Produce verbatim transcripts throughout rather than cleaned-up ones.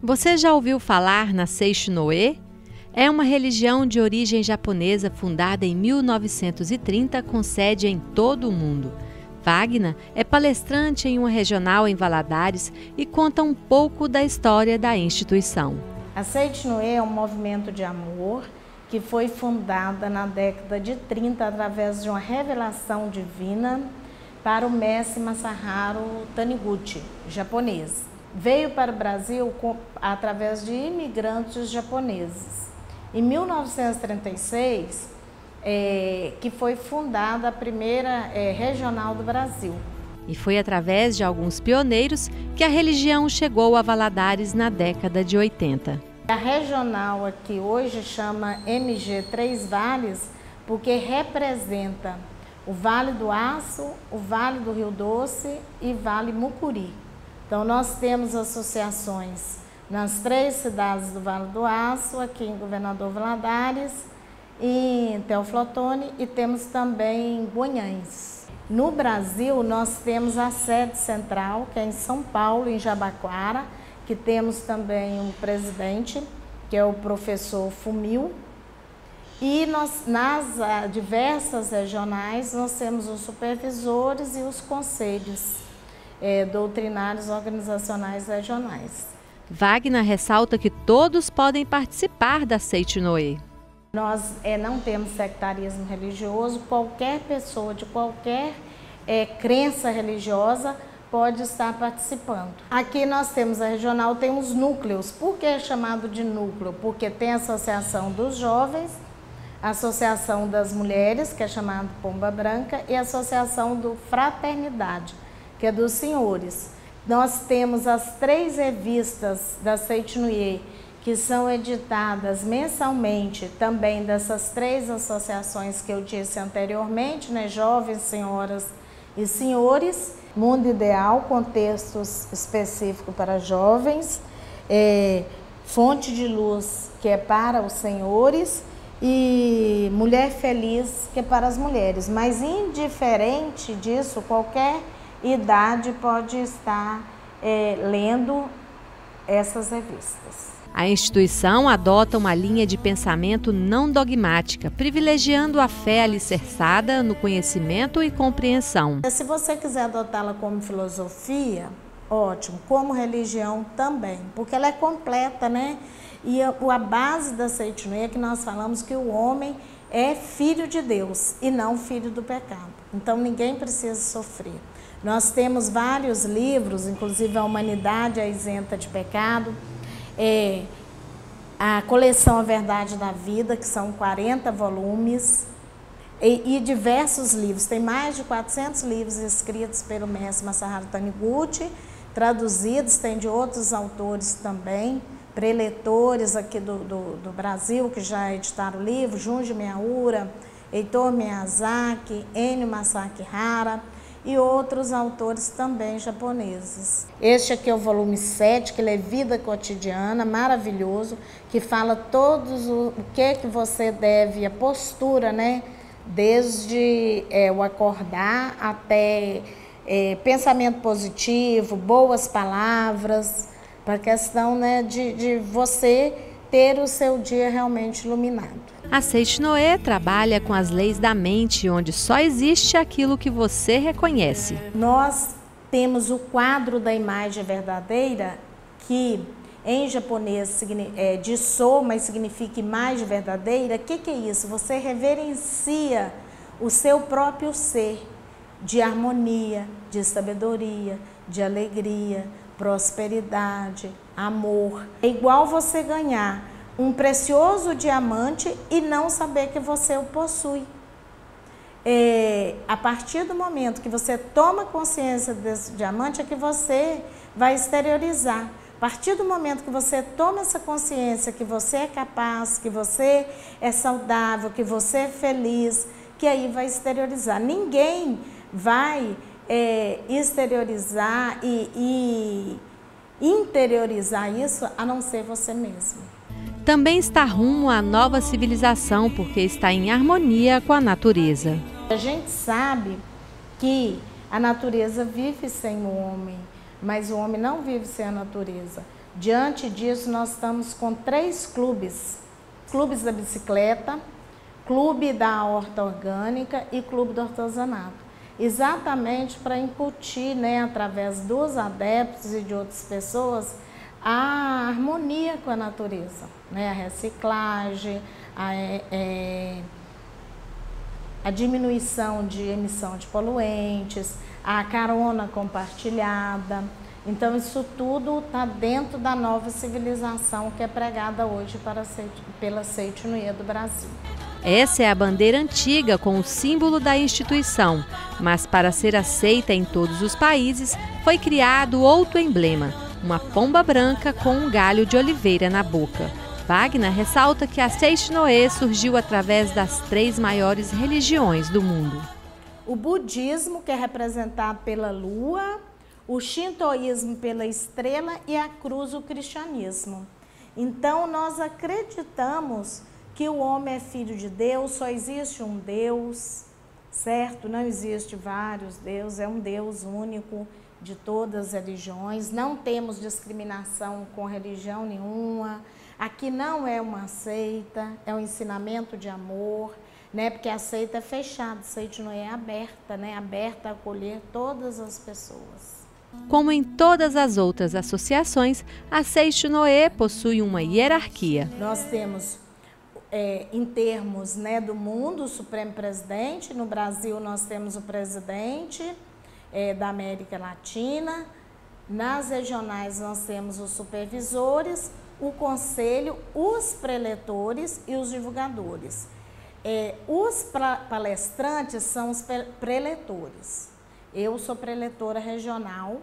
Você já ouviu falar na Seicho-no-e? É uma religião de origem japonesa fundada em mil novecentos e trinta com sede em todo o mundo. Wagner é palestrante em uma regional em Valadares e conta um pouco da história da instituição. A Seicho-no-e é um movimento de amor que foi fundada na década de trinta através de uma revelação divina para o mestre Masaharu Taniguchi, japonês. Veio para o Brasil com, através de imigrantes japoneses. Em mil novecentos e trinta e seis, é, que foi fundada a primeira é, regional do Brasil. E foi através de alguns pioneiros que a religião chegou a Valadares na década de oitenta. A regional aqui hoje chama M G Três Vales porque representa o Vale do Aço, o Vale do Rio Doce e Vale Mucuri. Então nós temos associações nas três cidades do Vale do Aço, aqui em Governador Valadares, em Teófilo Otoni e temos também em Guanhães. No Brasil nós temos a sede central, que é em São Paulo, em Jabaquara, que temos também um presidente, que é o professor Fumil, e nós, nas uh, diversas regionais nós temos os supervisores e os conselhos eh, doutrinários organizacionais regionais. Wagner ressalta que todos podem participar da Seicho-no-e. Nós eh, não temos sectarismo religioso, qualquer pessoa de qualquer eh, crença religiosa pode estar participando. Aqui nós temos a regional, tem os núcleos. Por que é chamado de núcleo? Porque tem a associação dos jovens, a associação das mulheres, que é chamada Pomba Branca, e a associação do Fraternidade, que é dos senhores. Nós temos as três revistas da Seicho-no-e, que são editadas mensalmente, também dessas três associações que eu disse anteriormente, né? Jovens, senhoras e senhores. Mundo Ideal, com textos específicos para jovens, é, Fonte de Luz, que é para os senhores, e Mulher Feliz, que é para as mulheres. Mas indiferente disso, qualquer idade pode estar é, lendo essas revistas. A instituição adota uma linha de pensamento não dogmática, privilegiando a fé alicerçada no conhecimento e compreensão. Se você quiser adotá-la como filosofia, ótimo, como religião também, porque ela é completa, né? E a, a base da Seicho-no-e é que nós falamos que o homem é filho de Deus e não filho do pecado. Então ninguém precisa sofrer. Nós temos vários livros, inclusive A Humanidade é Isenta de Pecado, É, a coleção A Verdade da Vida, que são quarenta volumes, e, e diversos livros. Tem mais de quatrocentos livros escritos pelo mestre Masaharu Taniguchi, traduzidos, tem de outros autores também, preletores aqui do, do, do Brasil, que já editaram o livro, Junji Miyaura, Heitor Miyazaki, Ennio Masaaki Hara, e outros autores também japoneses. Este aqui é o volume sete, que ele é Vida Cotidiana, maravilhoso, que fala todos o, o que que você deve, a postura, né? Desde é, o acordar até é, pensamento positivo, boas palavras, para a questão, né, de, de você ter o seu dia realmente iluminado. A Seicho-no-e trabalha com as leis da mente, onde só existe aquilo que você reconhece. Nós temos o quadro da imagem verdadeira, que em japonês é de so, mas significa imagem verdadeira. O que, que é isso? Você reverencia o seu próprio ser, de harmonia, de sabedoria, de alegria, prosperidade, amor. É igual você ganhar um precioso diamante e não saber que você o possui. É, a partir do momento que você toma consciência desse diamante, é que você vai exteriorizar. A partir do momento que você toma essa consciência que você é capaz, que você é saudável, que você é feliz, que aí vai exteriorizar. Ninguém vai é, exteriorizar e, e interiorizar isso a não ser você mesmo. Também está rumo à nova civilização, porque está em harmonia com a natureza. A gente sabe que a natureza vive sem o homem, mas o homem não vive sem a natureza. Diante disso, nós estamos com três clubes. Clubes da bicicleta, clube da horta orgânica e clube do artesanato. Exatamente para incutir, né, através dos adeptos e de outras pessoas, a harmonia com a natureza, né, a reciclagem, a, é, a diminuição de emissão de poluentes, a carona compartilhada. Então, isso tudo está dentro da nova civilização que é pregada hoje para, pela Seitinoye do Brasil. Essa é a bandeira antiga com o símbolo da instituição, mas para ser aceita em todos os países, foi criado outro emblema, uma pomba branca com um galho de oliveira na boca. Wagner ressalta que a Seitinoye surgiu através das três maiores religiões do mundo. O budismo, que é representado pela lua, o shintoísmo pela estrela e a cruz, o cristianismo. Então, nós acreditamos que o homem é filho de Deus, só existe um Deus, certo? Não existe vários deuses, é um Deus único de todas as religiões. Não temos discriminação com religião nenhuma. Aqui não é uma seita, é um ensinamento de amor, né? Porque a seita é fechada, a Seitinoye é aberta, né? Aberta a acolher todas as pessoas. Como em todas as outras associações, a Seitinoye possui uma hierarquia. Nós temos, é, em termos, né, do mundo, o Supremo Presidente. No Brasil, nós temos o presidente é, da América Latina. Nas regionais, nós temos os supervisores, o conselho, os preletores e os divulgadores. É, os palestrantes são os preletores. Eu sou preletora regional,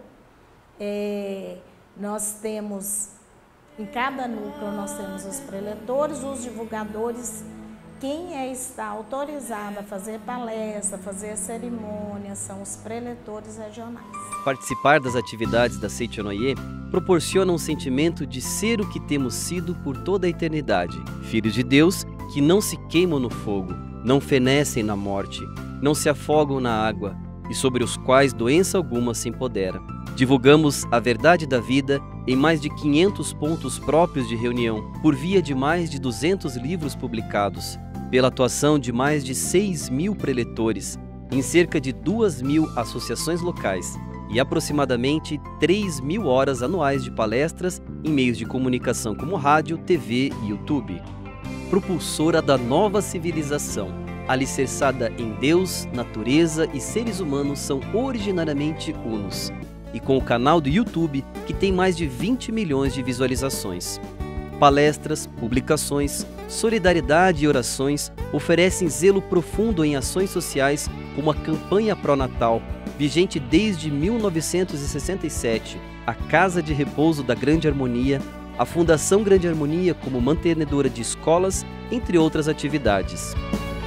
é, nós temos, em cada núcleo nós temos os preletores, os divulgadores, quem é, está autorizado a fazer palestra, fazer cerimônia, são os preletores regionais. Participar das atividades da Seitinoye proporciona um sentimento de ser o que temos sido por toda a eternidade, filhos de Deus que não se queimam no fogo, não fenecem na morte, não se afogam na água, e sobre os quais doença alguma se empodera. Divulgamos a verdade da vida em mais de quinhentos pontos próprios de reunião, por via de mais de duzentos livros publicados, pela atuação de mais de seis mil preletores, em cerca de duas mil associações locais e aproximadamente três mil horas anuais de palestras em meios de comunicação como rádio, T V e YouTube. Propulsora da nova civilização, alicerçada em Deus, natureza e seres humanos são originariamente unos, e com o canal do YouTube, que tem mais de vinte milhões de visualizações. Palestras, publicações, solidariedade e orações oferecem zelo profundo em ações sociais como a campanha pró-natal, vigente desde mil novecentos e sessenta e sete, a Casa de Repouso da Grande Harmonia, a Fundação Grande Harmonia como mantenedora de escolas, entre outras atividades.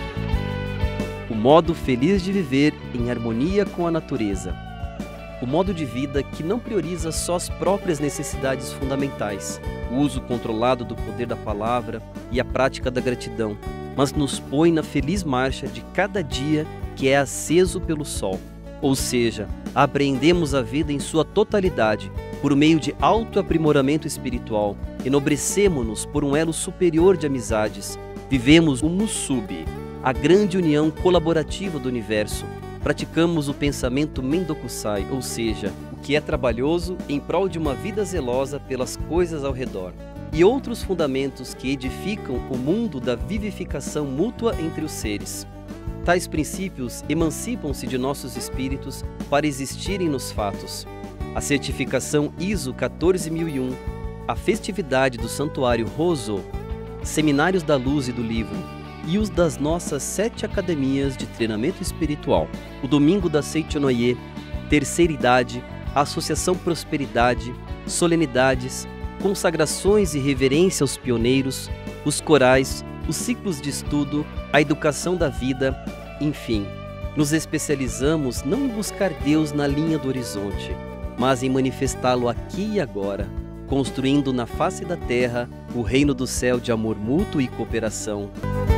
O modo feliz de viver em harmonia com a natureza. O modo de vida que não prioriza só as próprias necessidades fundamentais, o uso controlado do poder da palavra e a prática da gratidão, mas nos põe na feliz marcha de cada dia que é aceso pelo sol. Ou seja, apreendemos a vida em sua totalidade, por meio de autoaprimoramento espiritual, enobrecemo-nos por um elo superior de amizades, vivemos o Musubi, a grande união colaborativa do universo, praticamos o pensamento Mendokusai, ou seja, o que é trabalhoso em prol de uma vida zelosa pelas coisas ao redor, e outros fundamentos que edificam o mundo da vivificação mútua entre os seres. Tais princípios emancipam-se de nossos espíritos para existirem nos fatos. A certificação I S O quatorze mil e um, a festividade do Santuário Roso, Seminários da Luz e do Livro, e os das nossas sete academias de treinamento espiritual. O Domingo da Seitinoye, Terceira Idade, Associação Prosperidade, Solenidades, consagrações e reverência aos pioneiros, os corais, os ciclos de estudo, a educação da vida, enfim. Nos especializamos não em buscar Deus na linha do horizonte, mas em manifestá-lo aqui e agora, construindo na face da terra o reino do céu de amor mútuo e cooperação.